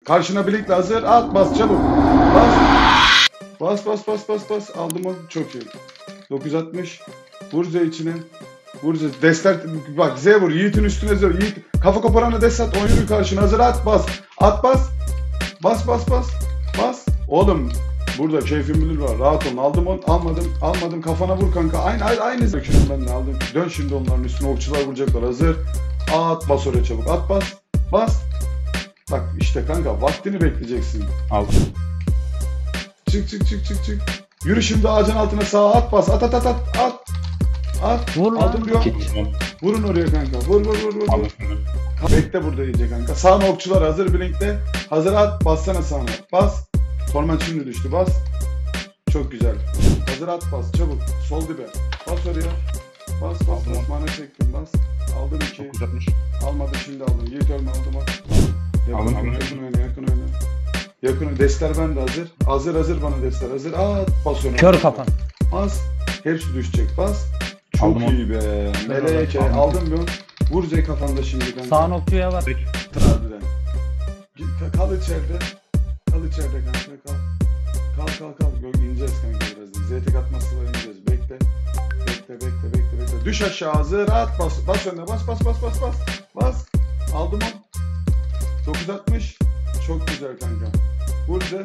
Karşına Blink'le hazır. At bas çabuk. Bas. Bas bas bas bas bas. Aldım onu. Çok iyi. 960. Vur Z içine. Vur Z. Destek. Bak Z vur. Yiğit'in üstüne Z vur. Yiğit. Kafa koparana des at. 10 yürü karşına hazır. At bas. At bas. Bas bas bas. Bas. Oğlum. Burada keyfim bilir var. Rahat olun. Aldım onu. Almadım. Kafana vur kanka. Aynı zökünüm ben de aldım. Dön şimdi onların üstüne. Okçular vuracaklar. Hazır. At bas oraya çabuk. At bas. Bas. Bak işte kanka. Vaktini bekleyeceksin. Aldım. Çık. Yürü şimdi ağacın altına sağa at bas. At. At. Vur lan. Aldım diyor. Vurun oraya kanka. Vur. Aldım. Bekle burada iyice kanka. Sağına okçular hazır Blink'te. Hazır at. Bassana sağına. Bas. Torment şimdi düştü. Bas. Çok güzel. Hazır at bas. Çabuk. Sol dibe. Bas oraya. Bas. Mana çektim. Bas. Aldım 2. 960. Almadım şimdi aldım. Yiğit ölme aldım. Aldım. Yakın oyna. Yakın. Destler bende hazır. Hazır bana destler. Hazır. At. Bas ona. Kör kafan. Bas. Hepsi düşecek. Bas. Çok Aldım iyi be. Meleke. Aldım bir onu. Vur Z kafanda şimdi kanka. Sağın okçuya var. Harbiden. Git kal içeride. Kal içeride kanka. Kal. İneceğiz kanka birazdan. Zeytek atması var ineceğiz. Bekle. Düş aşağı hazır. At bas. Bas önüne. Bas. Aldım onu. 960. Çok güzel kanka. Vur Z.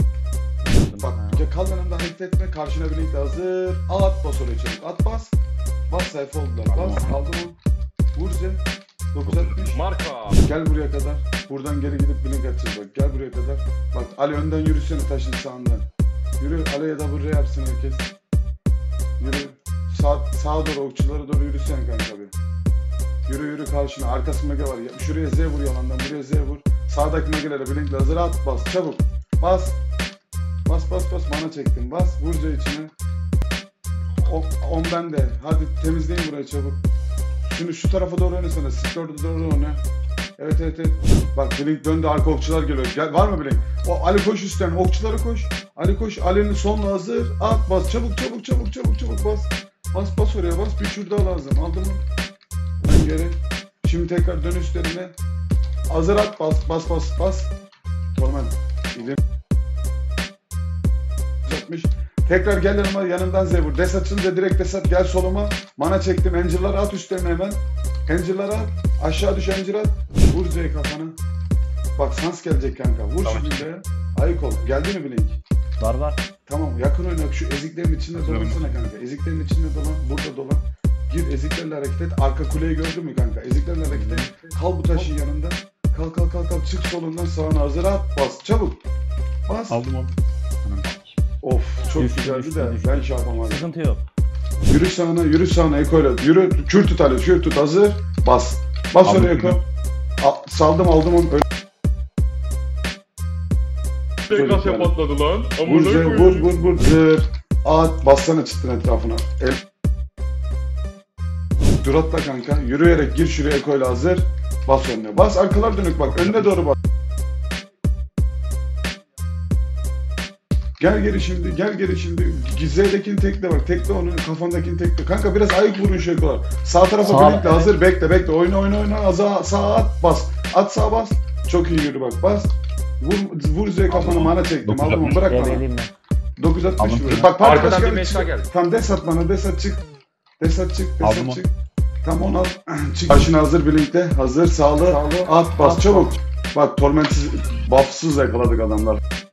Bak kal yanımda hareket etme. Karşına birlikte hazır. At bas oraya çabuk. At bas. Bas sayfa oldular. Bas. Aldım onu. Vur Z. 960. Marka. Gel buraya kadar. Buradan geri gidip blink atacağız bak. Gel buraya kadar. Bak Ali önden yürüsene taşın sağından. Yürü Ali'ye da buraya yapsın herkes. Yürü. Sağa doğru okçulara doğru yürüsene kanka bir. Yürü karşına. Arkası mage var. Şuraya Z vur yalandan. Buraya Z vur. Sağdaki magelere blinkle hazır at bas. Çabuk. Bas. Bas. Mana çektim. Bas. Vur Z içine. 10 bende. Hadi temizleyin burayı çabuk. Şimdi şu tarafa doğru oynasana. Sikörde doğru oyna. Evet. Bak Blink döndü. Arka okçular geliyor. Gel, var mı Blink? O Ali koş üstten. Okçulara koş. Ali koş. Ali'nin sonla hazır. At bas. Çabuk bas. Bas oraya bas. Bir şurada lazım. Aldım mı? Ben geri. Şimdi tekrar dön üstlerine. Hazır at bas. Torment. İleri. 60. Tekrar gel yanımdan Zevur. Des açınca direkt des at. Gel soluma. Mana çektim. Angel'ları at üstlerine hemen. Angel'ları at. Aşağı düş Angel at. Vur Z kafanı. Bak sans gelecek kanka. Vur Tamam. şimdi de. Ayık ol. Geldi mi Blink? Var. Tamam yakın oyna. Şu eziklerin içinde dolansana kanka. Eziklerin içinde dolan. Burada dolan. Gir eziklerle hareket et. Arka kuleyi gördün mü kanka? Eziklerle hareket et. Kal bu taşın yanında. Kal. Çık solundan sağına hazır at. Bas. Çabuk. Bas. Aldım onu. Of çok Düştü, güzeldi düştü. de ben şey yapamadım. Sıkıntı yok. Yürü sağına ekoyla. Yürü kür tut Ali. Kür tut hazır. Bas. Bas Aldım. oraya eko. Saldım aldım onu. Kasya patladı lan. Vur. Zır. At. Bassana çıktın etrafına. Dur atla kanka. Yürüyerek gir şuraya ekoyla hazır. Bas önüne. Bas arkalar dönük bak. Önüne doğru bak. Gel geri şimdi. Z'dekini tekle bak. Tekle onu kafandakini tekle. Kanka biraz ayık vurun şu ekolar. Sağ tarafa birlikte hazır. Bekle. Oyna. Sağa at bas. At sağa bas. Çok iyi yürü bak. Bas. Vur Z kafanı mana çektim. Aldım onu bırak bana. Gebeliyim ben. 960 Aldım. vur. Bak Arkadan bir geldi. meşka geldi. Tam des at bana. Des at çık. Aldım onu. Tam onu al. Çık. Başına hazır Blink'te. Hazır sağlı. At bas çabuk. Bak tormentsiz buffsız yakaladık adamlar.